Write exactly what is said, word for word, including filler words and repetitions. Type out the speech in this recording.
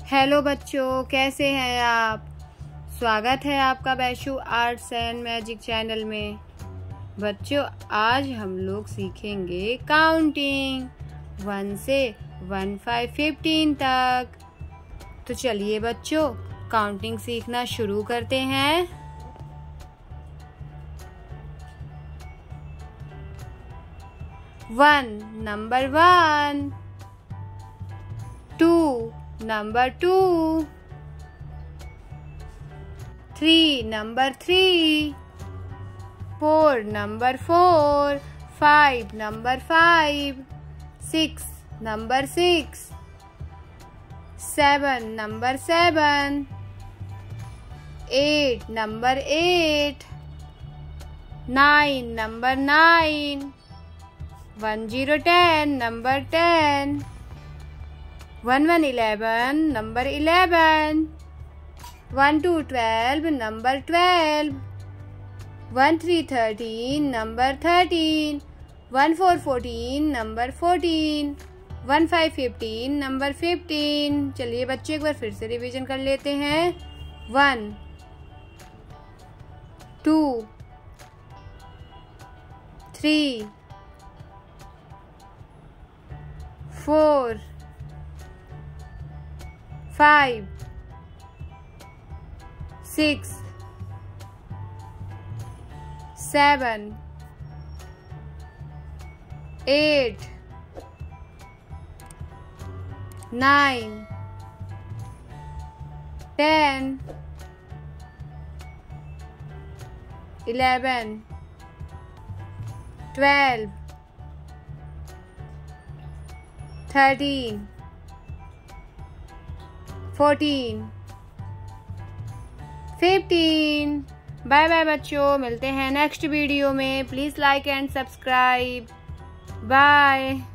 Hello बच्चों, कैसे हैं आप। स्वागत है आपका Baishu arts and magic channel में। बच्चों, आज हम लोग सीखेंगे काउंटिंग वन से वन फाइव फिफ्टीन तक। तो चलिए बच्चों, काउंटिंग सीखना शुरू करते हैं। One number one, two number two, three number three, four number four, five number five, six number six, seven number seven, eight number eight, nine number nine, one zero ten number ten, one one eleven number eleven, one two twelve number twelve, one three thirteen number thirteen, one four fourteen number fourteen, one five fifteen number fifteen। चलिए बच्चे, एक बार फिर से revision कर लेते हैं। One, two, three, four, five, six, seven, eight, nine, ten, eleven, twelve, thirteen, fourteen, fifteen. Bye bye बच्चों, मिलते हैं नेक्स्ट वीडियो में। Please like and subscribe. Bye.